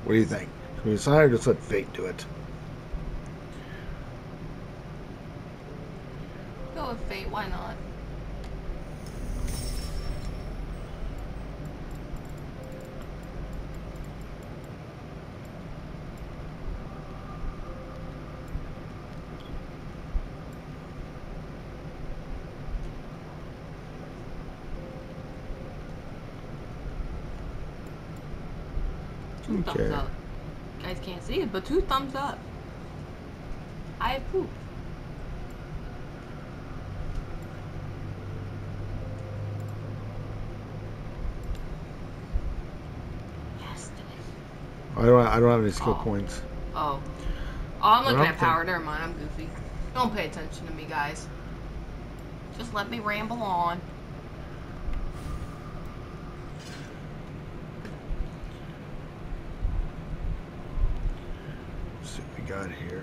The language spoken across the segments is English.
What do you think? Should we decide or just let fate do it? Go with fate, why not? Two thumbs up. You guys can't see it, but 2 thumbs up. I approve. Yes. I don't have any skill points. Oh, I'm looking at power. Never mind, I'm goofy. Don't pay attention to me, guys. Just let me ramble on. Let's see what we got here.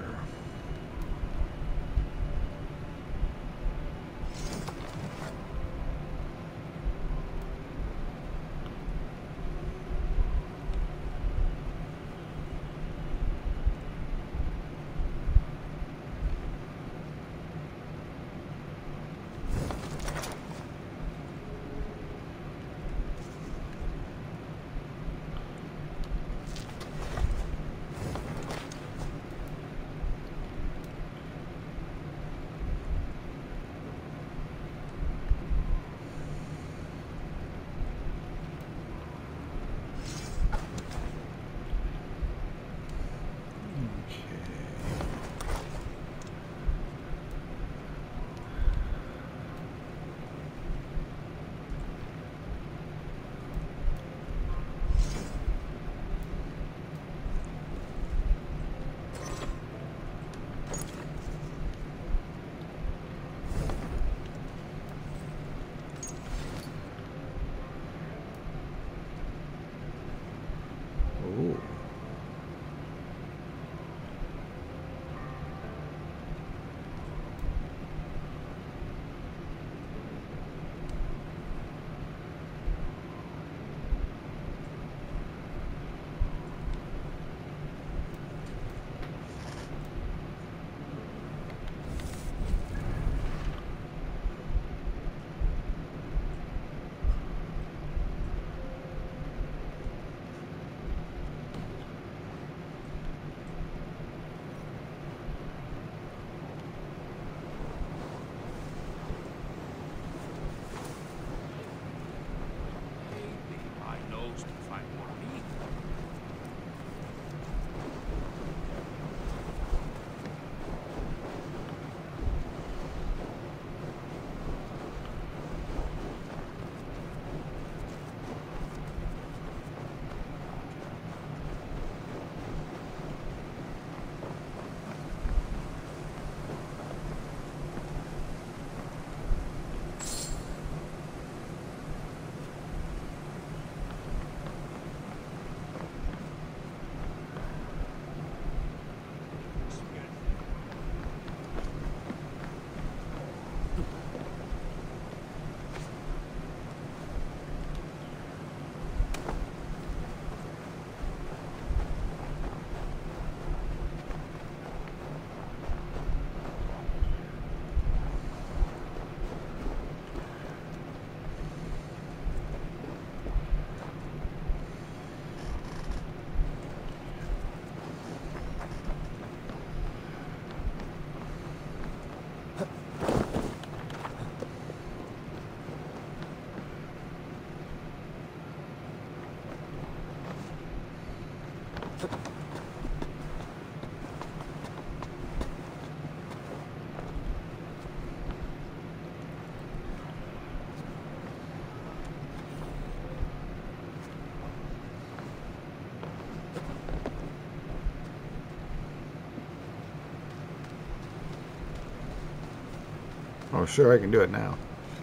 Oh, sure, I can do it now.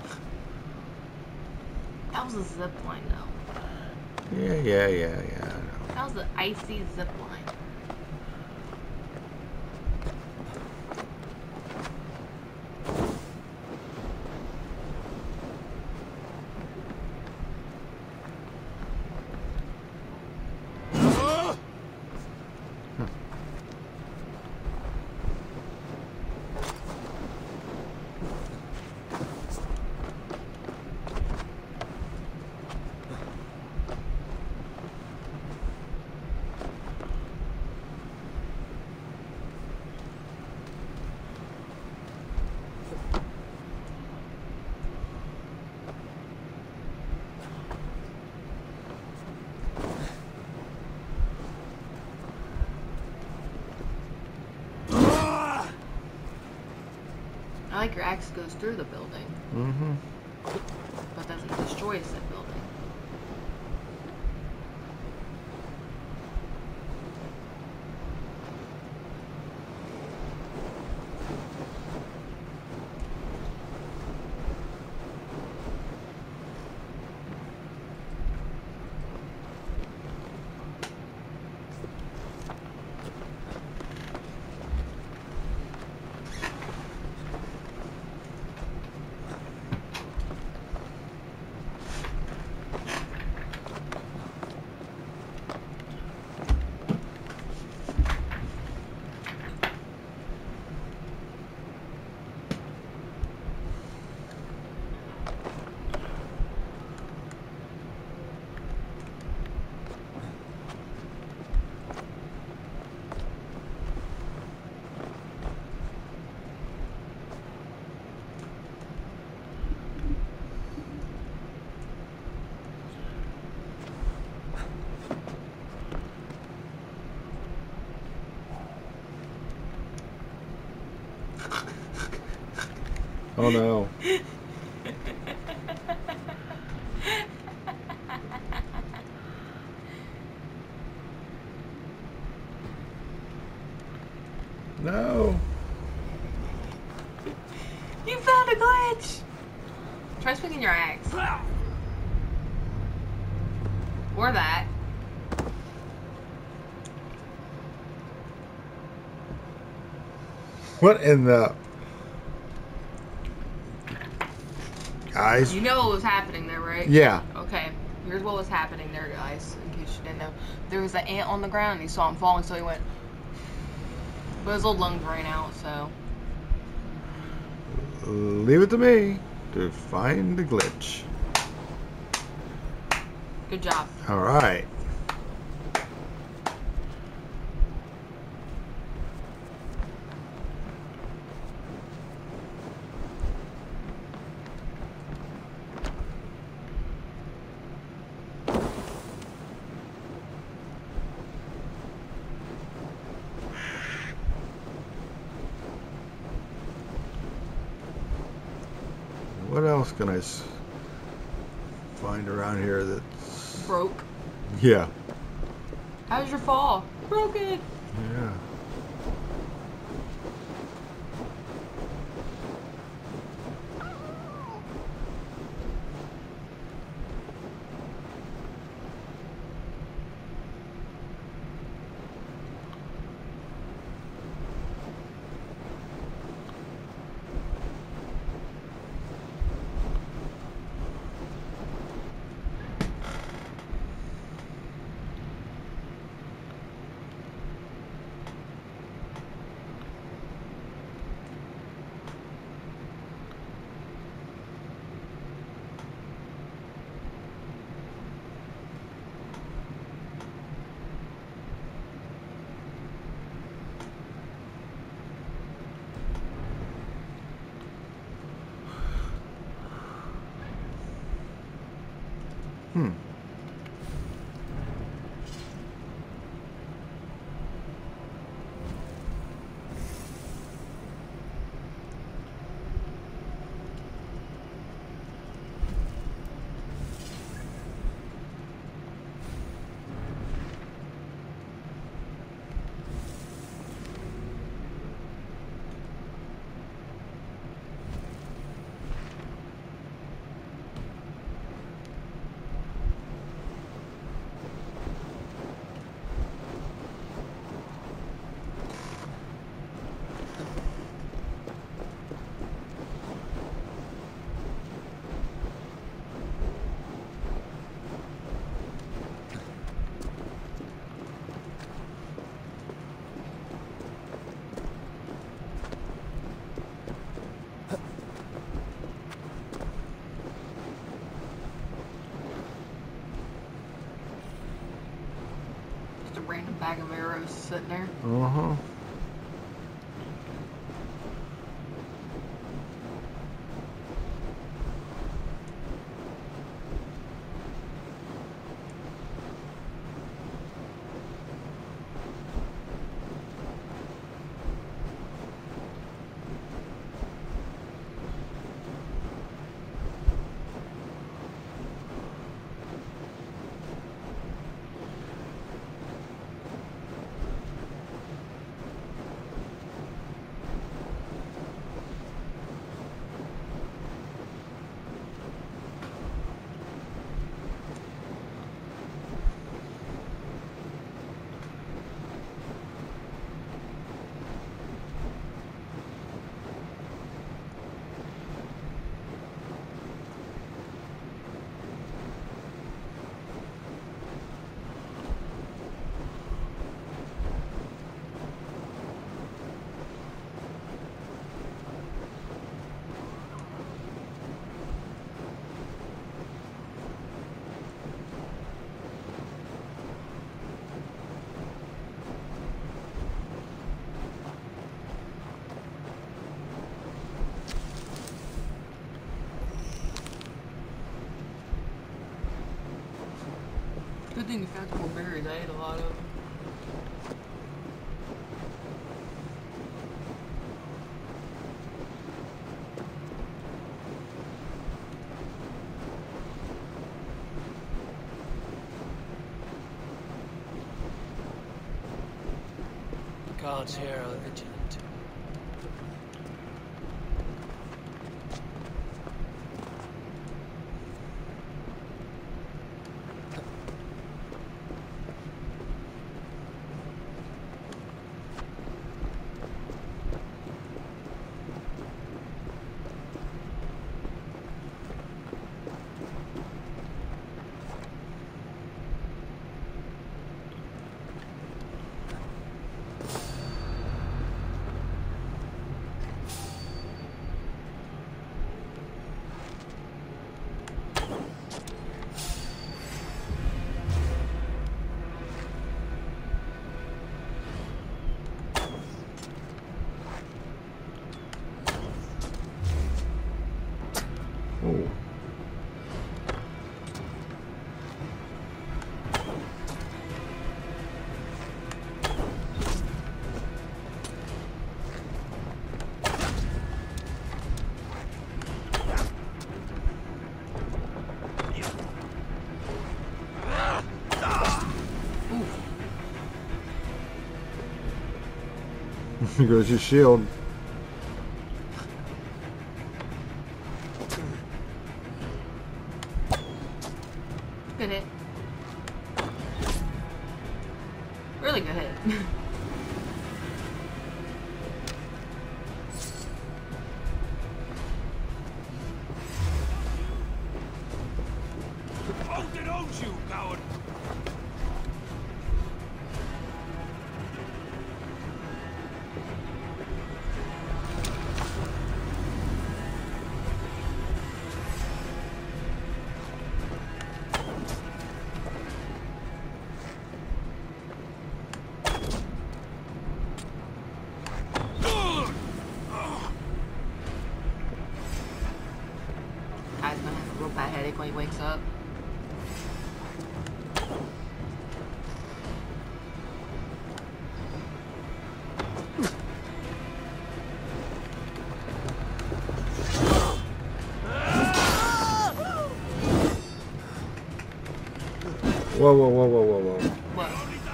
That was a zip line, though. Yeah. That was the icy zip line. like your axe goes through the building. Mm-hmm. But doesn't destroy said building. Oh no. No. You found a glitch! Try swinging your axe. Or that. What in the... Guys? You know what was happening there, right? Yeah. Okay, here's what was happening there, guys, in case you didn't know. There was an ant on the ground, and he saw him falling, so he went... But his old lungs ran out, so... Leave it to me to find the glitch. Good job. Alright. What else can I find around here that's... Broke. Yeah. How's your fall? Broke it. Yeah. Hmm. Just a random bag of arrows sitting there. Uh-huh. soothing effect for berries. I ate a lot of them. Guards here are vigilant. Oh. Here goes your shield. Good hit. Really good hit. Hold it on, you coward! Guy's gonna have a real bad headache when he wakes up. Whoa, whoa, whoa, whoa, whoa, whoa. What?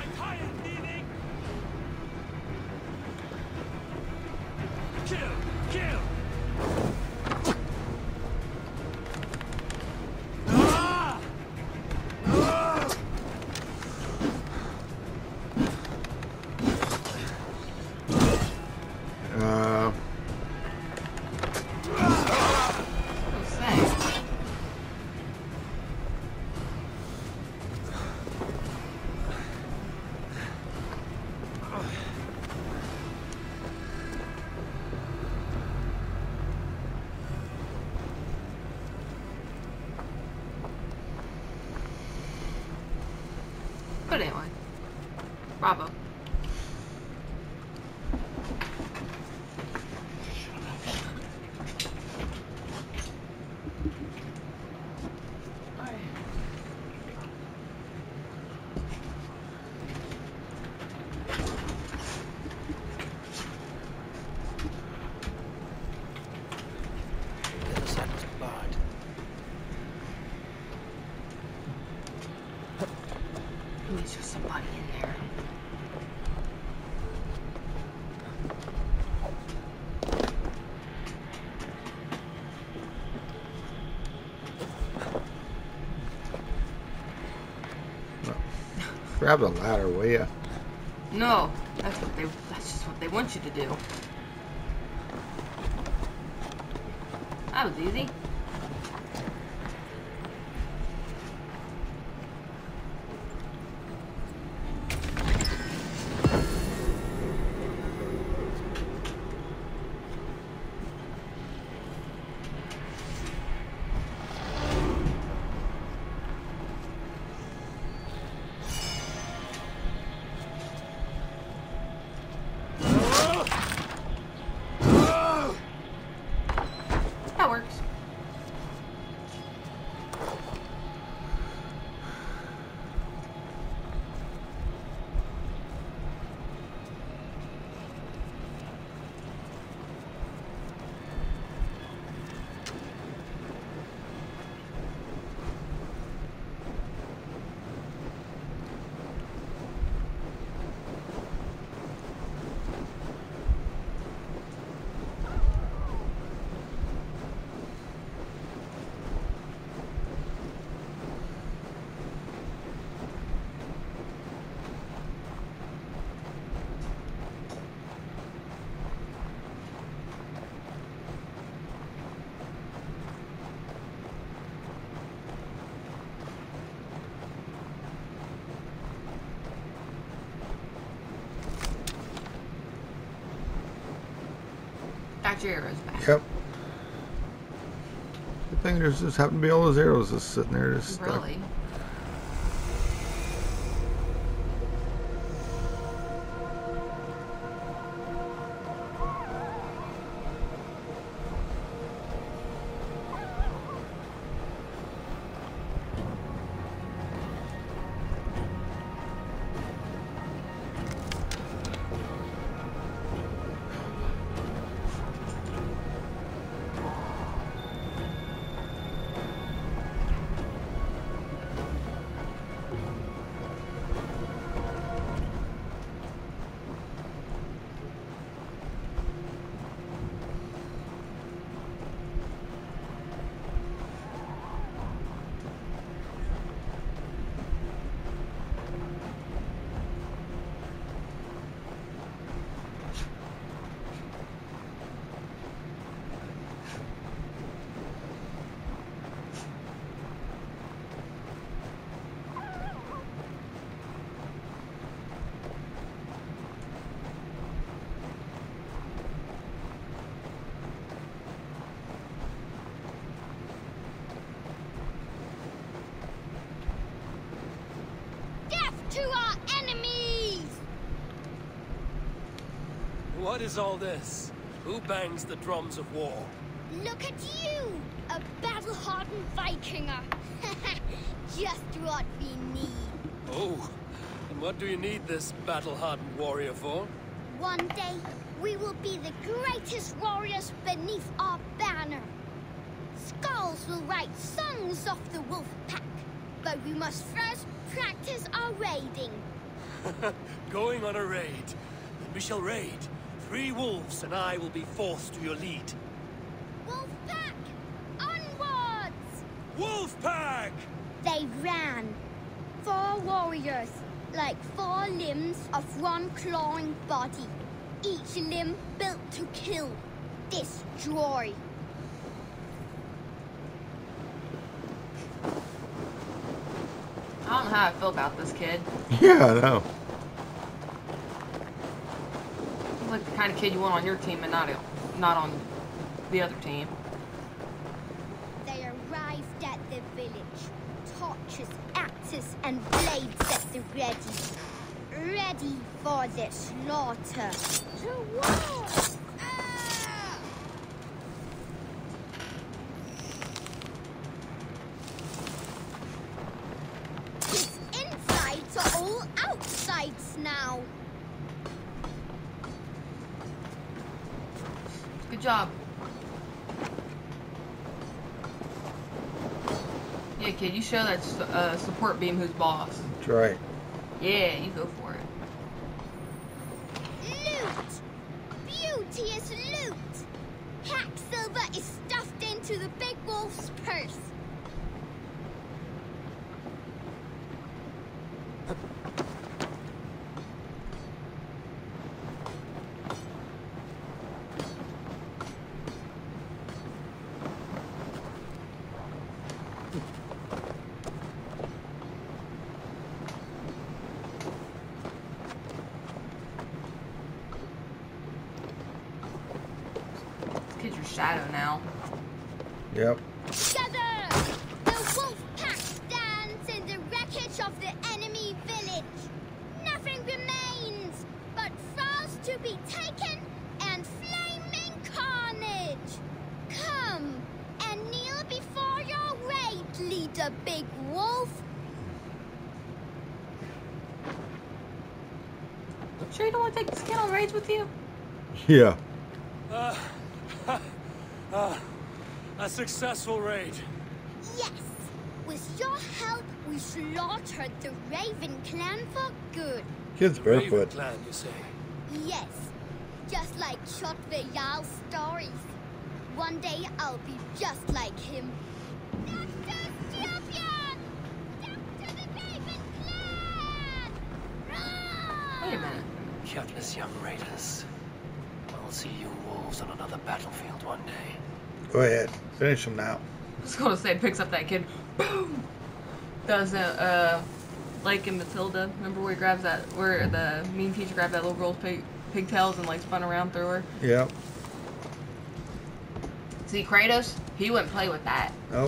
Kill! Kill! What's that? But anyway, bravo. The other side was barred. There's just somebody in there. Grab the ladder, will ya? No, that's just what they want you to do. That was easy. That works. got your arrows back. Yep. Good thing there's just happened to be all those arrows just sitting there just stuck. Really? To our enemies! What is all this? Who bangs the drums of war? Look at you! A battle-hardened Vikinger! Just what we need. Oh, and what do you need this battle-hardened warrior for? One day, we will be the greatest warriors beneath our banner. Skulls will write songs of the wolf pack, but we must first practice our raiding. Going on a raid. We shall raid. 3 wolves and I will be forced to your lead. Wolf pack! Onwards! Wolf pack! They ran. 4 warriors, like 4 limbs of one clawing body. Each limb built to kill, destroy. I don't know how I feel about this kid. Yeah, I know. He's like the kind of kid you want on your team and not on the other team. They arrived at the village. Torches, axes, and blades at the ready. Ready for the slaughter. To war! Ah! His insides are all outsides now. Good job. Yeah, kid, you show that support beam who's boss. That's right. Yeah, you go for it. Loot! Beauteous loot! Hack silver is stuffed into the big wolf's purse. This kid's your shadow now. Yep. Together! The wolf pack stands in the wreckage of the enemy village. Nothing remains but thralls to be taken and flaming carnage. Come and kneel before your raid, leader Big Wolf. Sure you don't want to take this kid on raids with you? Yeah. A successful raid. Yes, with your help, we slaughtered the Raven clan for good. Kid's The Raven barefoot. clan, you say? Yes, just like Shotve Jarl's stories. One day I'll be just like him. Dr. Scorpion! Dr. the Raven clan! Wait a minute. Gutless young raiders. I'll see you wolves on another battlefield one day. Go ahead. Finish him now. I was gonna say, picks up that kid. Boom! Does like in Matilda, remember where he grabs that, where the mean teacher grabbed that little girl's pigtails and like spun around through her? Yep. See, Kratos, he wouldn't play with that. Nope.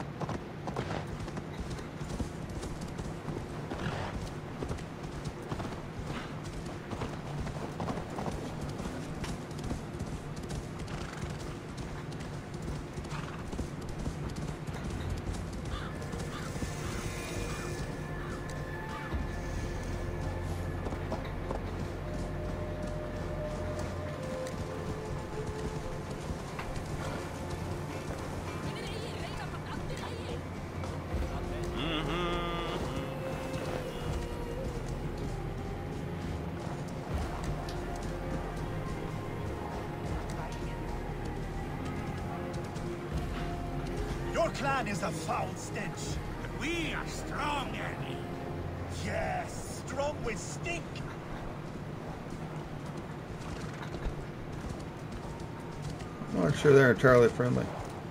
Your clan is a foul stench, but we are strong, Annie. Yes, strong with stink. I'm not sure they're entirely friendly.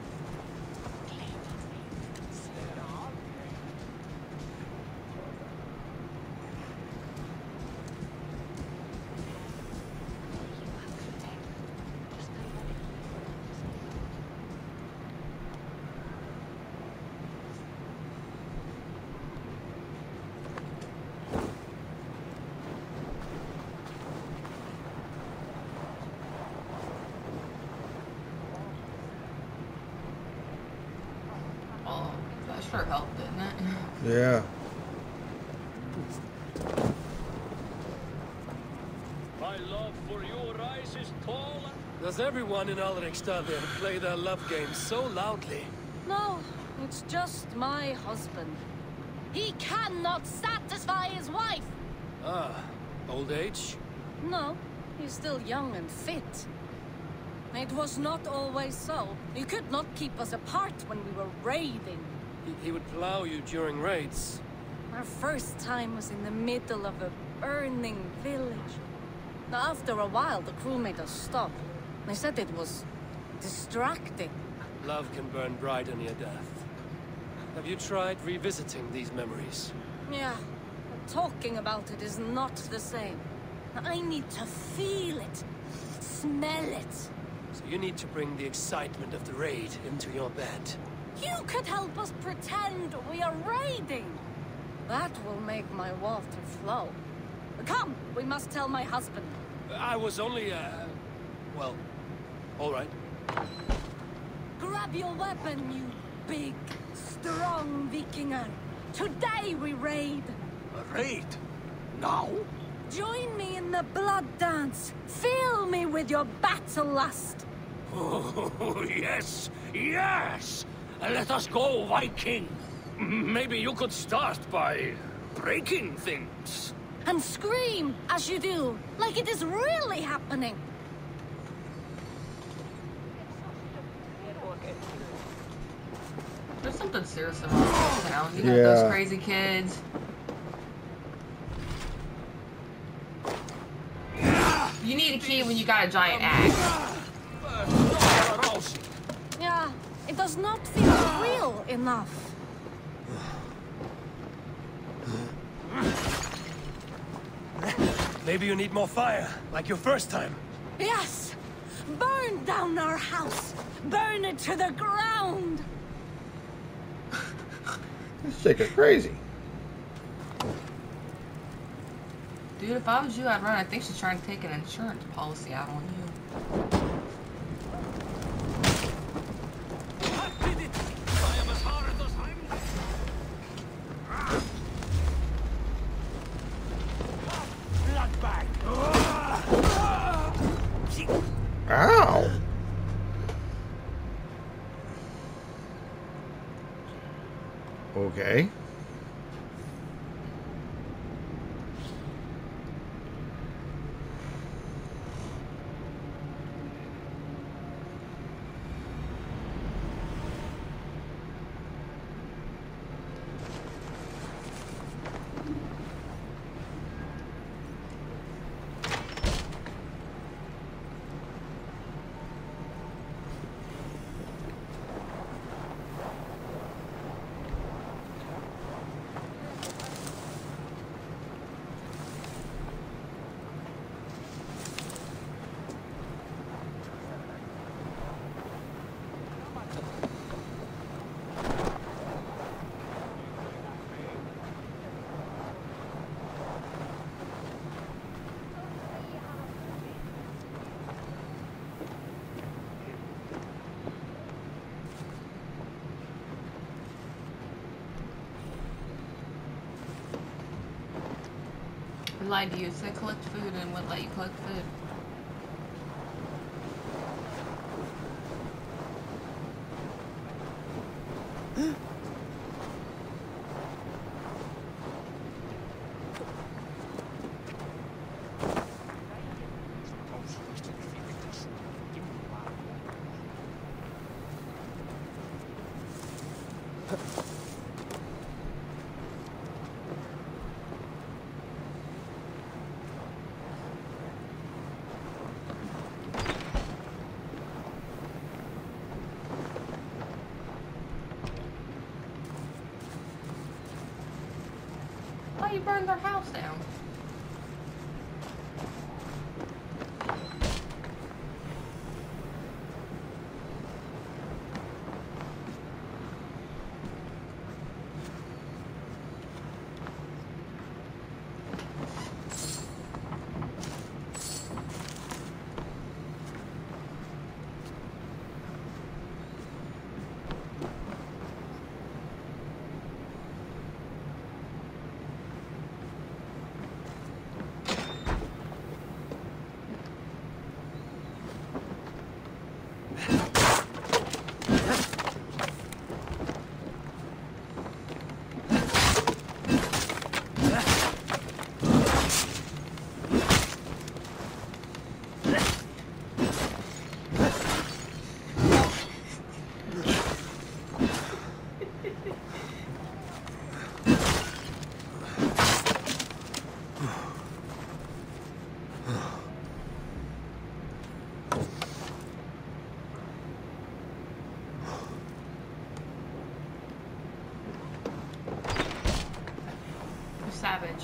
Oh, that sure helped, didn't it? Yeah. My love for you rises taller. Does everyone in Alrikstad play their love game so loudly? No, it's just my husband. He cannot satisfy his wife. Ah, old age? No, he's still young and fit. It was not always so. You could not keep us apart when we were raiding. He would plow you during raids. Our first time was in the middle of a burning village. Now, after a while, the crew made us stop. They said it was distracting. Love can burn brighter near death. Have you tried revisiting these memories? Yeah, but talking about it is not the same. I need to feel it, smell it. So you need to bring the excitement of the raid into your bed. You could help us pretend we are raiding. That will make my water flow. Come, we must tell my husband. I was only, well, all right. Grab your weapon, you big, strong Vikinger. Today we raid. A raid? Now? Join me in the blood dance. Fill me with your battle lust. Oh, yes, yes! Let us go, Viking! Maybe you could start by breaking things. And scream as you do, like it is really happening. There's something serious about this town. You got Yeah. those crazy kids. You need a key when you got a giant axe. Yeah, it does not feel real enough. Maybe you need more fire, like your first time. Yes! Burn down our house! Burn it to the ground! This chick is crazy. Dude, if I was you, I'd run. I think she's trying to take an insurance policy out on you. Ow! Okay. We lied to you. It said collect food and wouldn't let you collect food. Why you burned their house down? Savage.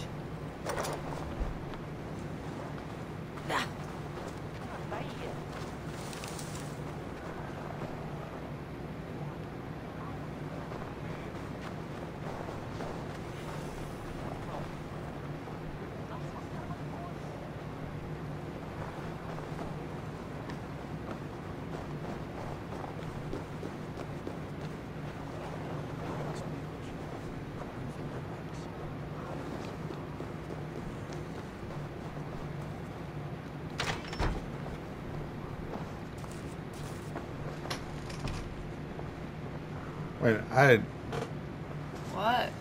Wait, What?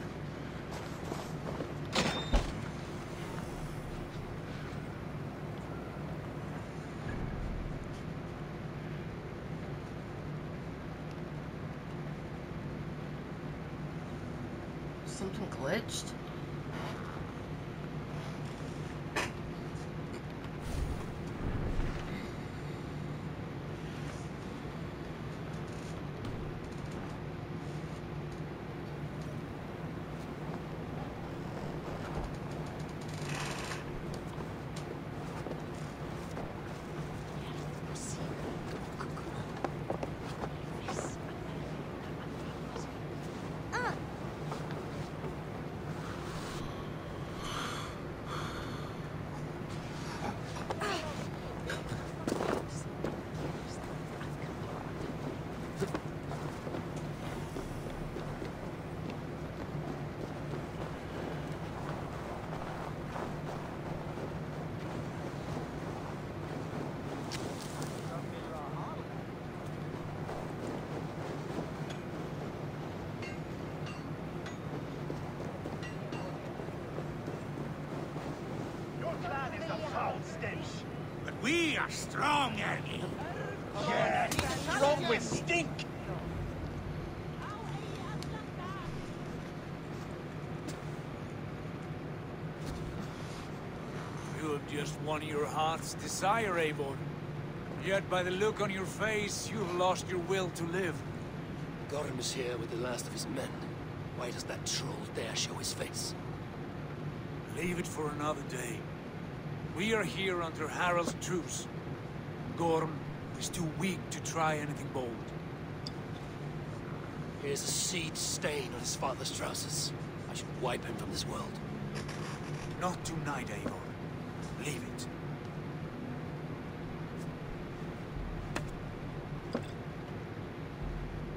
Something glitched? But we are strong, Ernie. Yeah, strong with stink. You have just won your heart's desire, Eivor. Yet by the look on your face, you have lost your will to live. Gorm is here with the last of his men. Why does that troll dare show his face? Leave it for another day. We are here under Harald's truce. Gorm is too weak to try anything bold. Here's a seed stain on his father's trousers. I should wipe him from this world. Not tonight, Eivor. Leave it.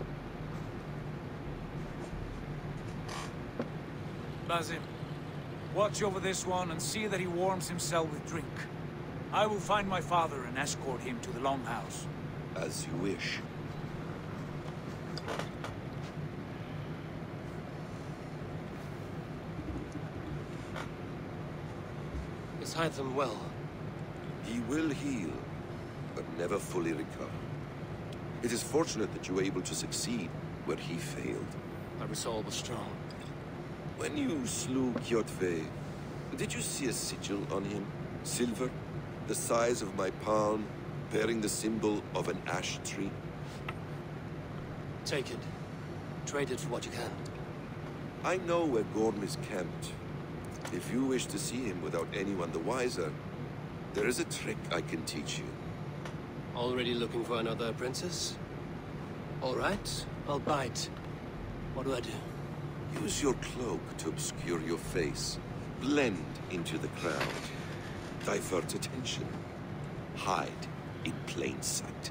Basim, Watch over this one and see that he warms himself with drink. I will find my father and escort him to the Longhouse. As you wish. Is Hytham well? He will heal, but never fully recover. It is fortunate that you were able to succeed where he failed. My resolve was strong. When you slew Kjotve, did you see a sigil on him? Silver, the size of my palm, bearing the symbol of an ash tree? Take it. Trade it for what you can. I know where Gorm is camped. If you wish to see him without anyone the wiser, there is a trick I can teach you. Already looking for another princess? All right, I'll bite. What do I do? Use your cloak to obscure your face. Blend into the crowd. Divert attention. Hide in plain sight.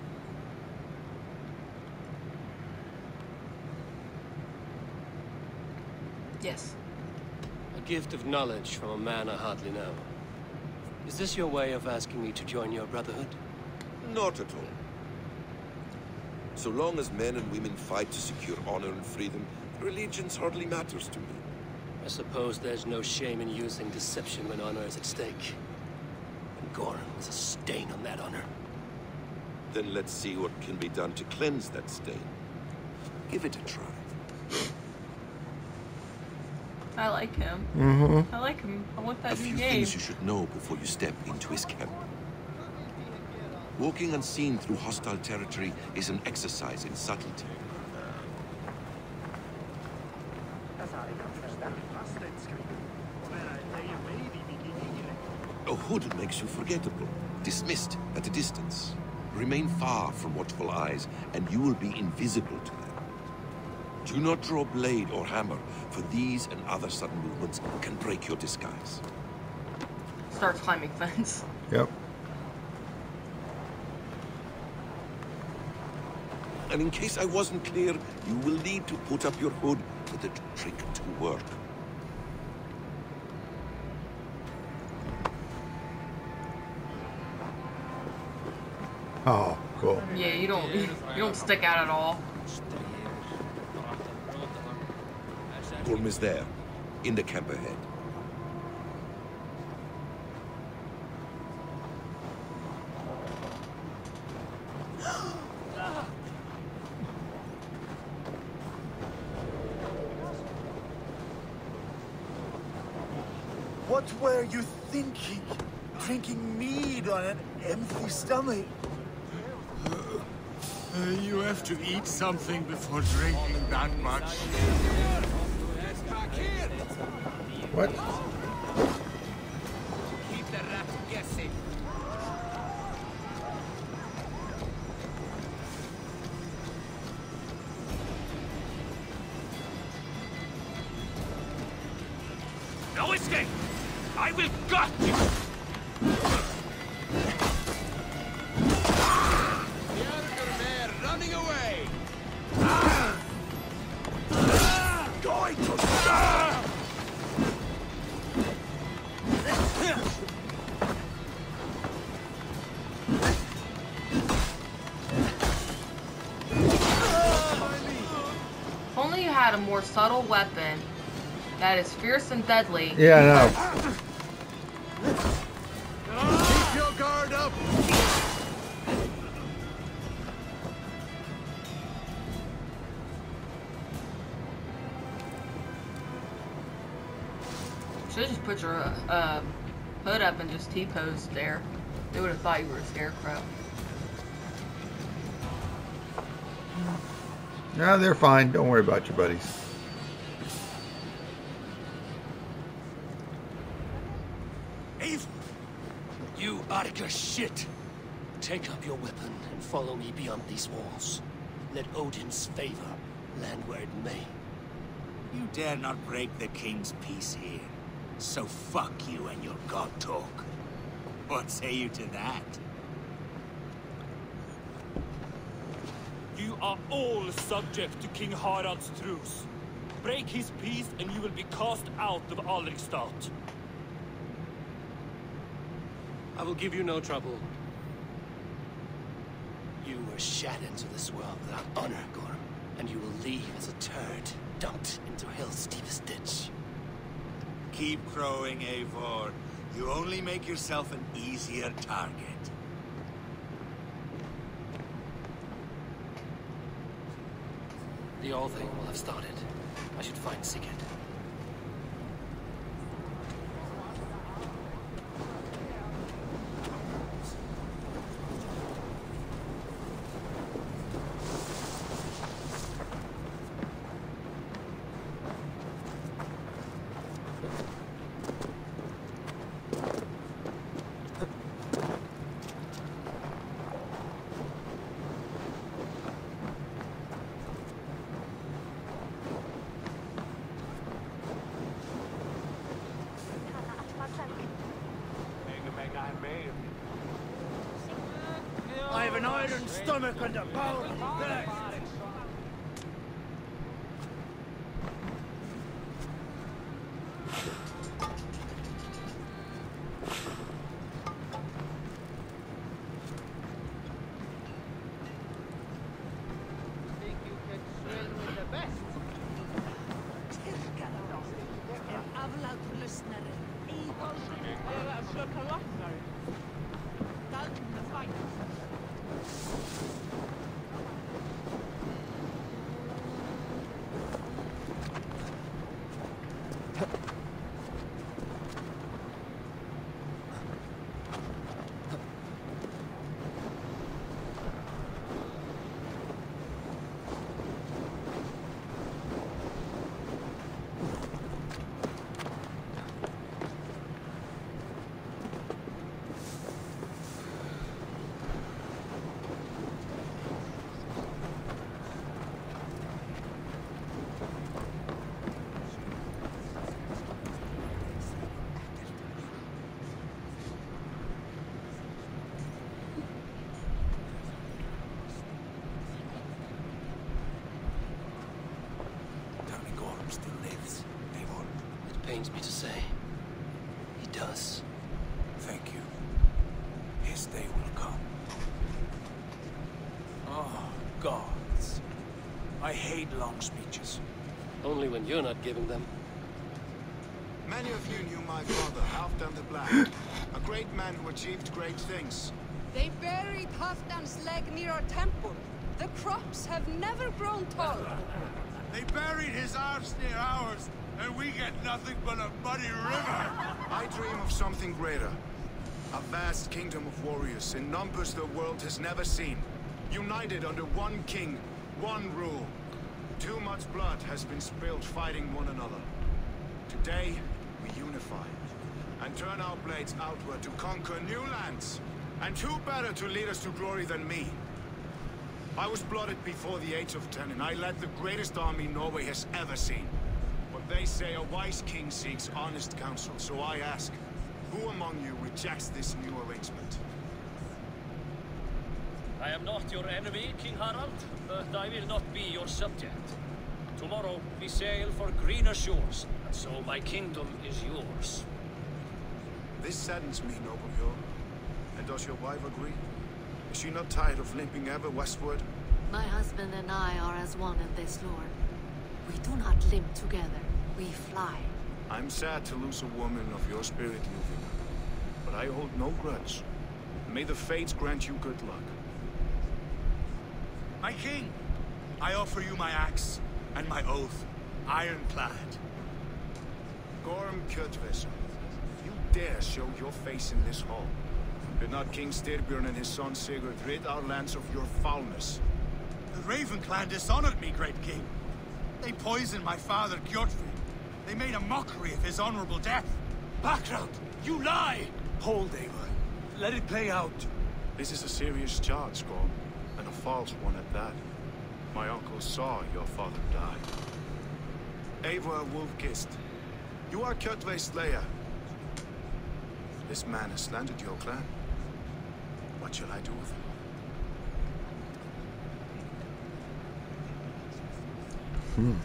Yes. A gift of knowledge from a man I hardly know. Is this your way of asking me to join your brotherhood? Not at all. So long as men and women fight to secure honor and freedom, allegiance hardly matters to me. I suppose there's no shame in using deception when honor is at stake. And Gorm is a stain on that honor. Then let's see what can be done to cleanse that stain. Give it a try. I like him. I like him. I want that A new few game. things you should know before you step into his camp. Walking unseen through hostile territory is an exercise in subtlety. A hood makes you forgettable, dismissed at a distance. Remain far from watchful eyes, and you will be invisible to them. Do not draw blade or hammer, for these and other sudden movements can break your disguise. Starts climbing fence. Yep. And in case I wasn't clear, you will need to put up your hood for the trick to work. Oh, cool. Yeah, you don't stick out at all. Gorm is there, in the camp ahead. What were you thinking? Drinking mead on an empty stomach? You have to eat something before drinking that much. What? Keep the rat guessing. No escape! I will gut you! Running away! Going to serve! If only you had a more subtle weapon that is fierce and deadly. Yeah, I know. Keep your guard up! Should just put your hood up and just T-pose there. They would have thought you were a scarecrow. No, they're fine. Don't worry about your buddies. You Arca shit! Take up your weapon and follow me beyond these walls. Let Odin's favor land where it may. You dare not break the king's peace here. So fuck you and your god talk. What say you to that? You are all subject to King Harald's truce. Break his peace and you will be cast out of Alrikstad. I will give you no trouble. You were shat into this world without honor, Gorm, and you will leave as a turd, dumped into hell's deepest ditch. Keep crowing, Eivor. You only make yourself an easier target. The All Thing will have started. I should find Sigurd. I have an iron stomach and a powerful leg. Still lives, Eivor. It pains me to say. He does. Thank you. His day will come. Oh, gods. I hate long speeches. Only when you're not giving them. Many of you knew my father, Halfdan the Black. A great man who achieved great things. They buried Halfdan's leg near our temple. The crops have never grown tall. They buried his arse near ours, and we get nothing but a muddy river. I dream of something greater. A vast kingdom of warriors in numbers the world has never seen. United under one king, one rule. Too much blood has been spilled fighting one another. Today, we unify and turn our blades outward to conquer new lands. And who better to lead us to glory than me? I was blooded before the age of 10, and I led the greatest army Norway has ever seen. But they say a wise king seeks honest counsel, so I ask, who among you rejects this new arrangement? I am not your enemy, King Harald, but I will not be your subject. Tomorrow we sail for greener shores, and so my kingdom is yours. This saddens me, noble Bjorn. And does your wife agree? Is she not tired of limping ever westward? My husband and I are as one in this, Lord. We do not limp together, we fly. I'm sad to lose a woman of your spirit, Ljufvina. But I hold no grudge. May the fates grant you good luck. My king, I offer you my axe and my oath, ironclad. Gorm Kjotveson, you dare show your face in this hall. Did not King Styrbjörn and his son Sigurd rid our lands of your foulness? The Raven clan dishonored me, great king. They poisoned my father, Kjotve. They made a mockery of his honorable death. Background! You lie! Hold, Eivor. Let it play out. This is a serious charge, Gorm, and a false one at that. My uncle saw your father die. Eivor Wolf-Kissed, you are Kjotve's slayer. This man has slandered your clan. What shall I do with him?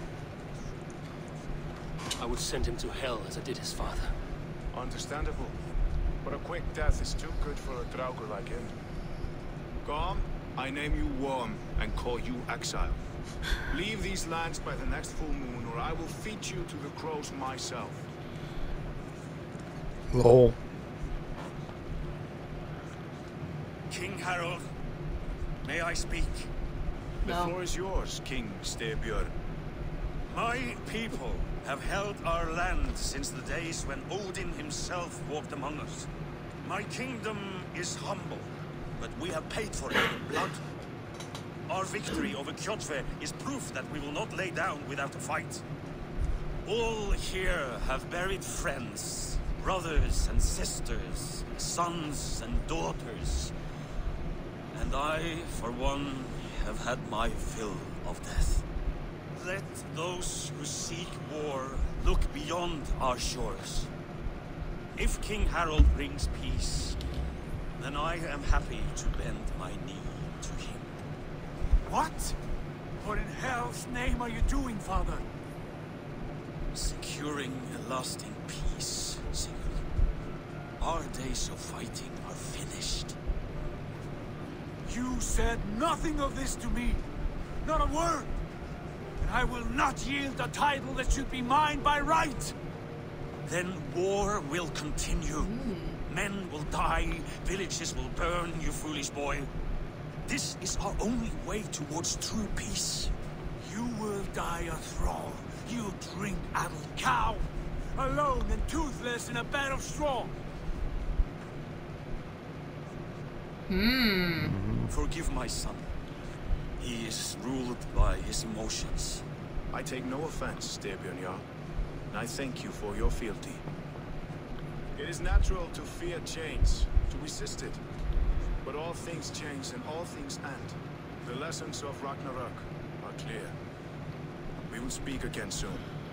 I would send him to hell as I did his father. Understandable. But a quick death is too good for a Draugr like him. Gorm, I name you Worm and call you exile. Leave these lands by the next full moon, or I will feed you to the crows myself. Lol. King Harold, may I speak? The floor is yours, King Styrbjörn. My people have held our land since the days when Odin himself walked among us. My kingdom is humble, but we have paid for it in blood. Our victory over Kjotve is proof that we will not lay down without a fight. All here have buried friends, brothers and sisters, sons and daughters. And I, for one, have had my fill of death. Let those who seek war look beyond our shores. If King Harold brings peace, then I am happy to bend my knee to him. What? What in hell's name are you doing, Father? Securing a lasting peace, Sigurd. Our days of fighting are finished. You said nothing of this to me. Not a word. And I will not yield a title that should be mine by right. Then war will continue. Men will die, villages will burn, you foolish boy. This is our only way towards true peace. You will die a thrall. You drink addled cow. Alone and toothless in a bed of straw. Forgive my son. He is ruled by his emotions. I take no offense, Styrbjörn Jarl, and I thank you for your fealty. It is natural to fear change, to resist it. But all things change and all things end. The lessons of Ragnarok are clear. We will speak again soon.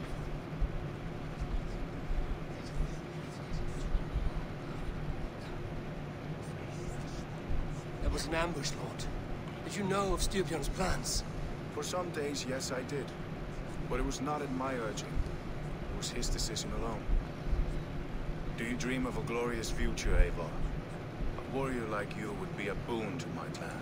That was an ambush, Lord. Did you know of Styrbjörn's plans? For some days, yes, I did. But it was not at my urging. It was his decision alone. Do you dream of a glorious future, Eivor? A warrior like you would be a boon to my clan.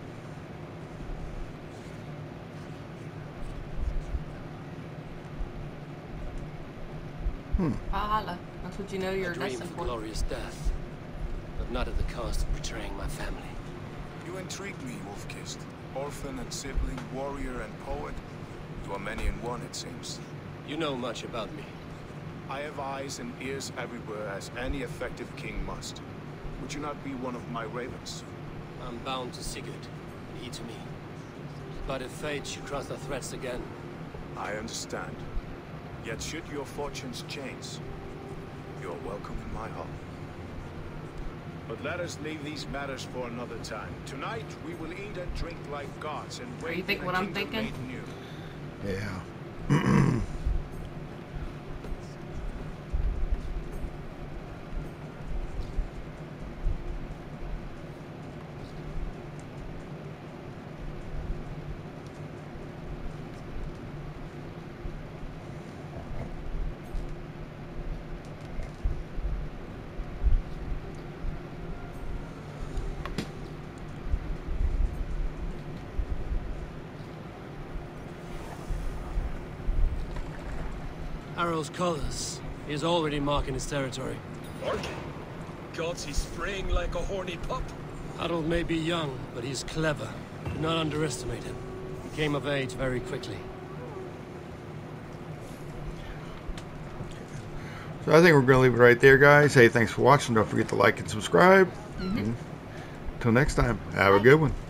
Valhalla. That's what you know you're I dream destined of for. glorious death, but not at the cost of betraying my family. You intrigue me, Wolf-Kissed. Orphan and sibling, warrior and poet. You are many in one, it seems. You know much about me. I have eyes and ears everywhere, as any effective king must. Would you not be one of my ravens? I'm bound to Sigurd, and he to me. But if fate should cross the threads again... I understand. Yet should your fortunes change, you're welcome in my hall. But let us leave these matters for another time. Tonight, we will eat and drink like gods and wait you think for what the I'm kingdom thinking? made new. Yeah. Harold's colors. He is already marking his territory. Marking? Gods, he's spraying like a horny pup. Harold may be young, but he's clever. Do not underestimate him. He came of age very quickly. So I think we're going to leave it right there, guys. Hey, thanks for watching. Don't forget to like and subscribe. Until next time, have a good one.